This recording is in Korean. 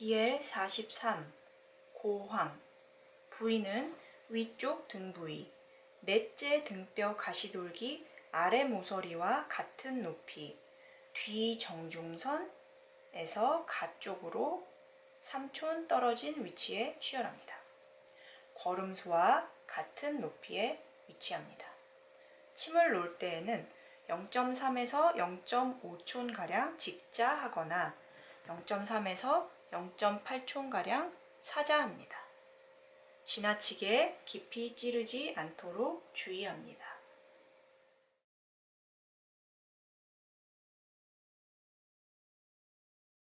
DL43 고황 부위는 위쪽 등 부위, 넷째 등뼈 가시돌기 아래 모서리와 같은 높이, 뒤 정중선에서 가쪽으로 3촌 떨어진 위치에 치열합니다. 걸음수와 같은 높이에 위치합니다. 침을 놓을 때에는 0.3에서 0.5촌가량 직자하거나 0.3에서 0.8촌가량 사자합니다. 지나치게 깊이 찌르지 않도록 주의합니다.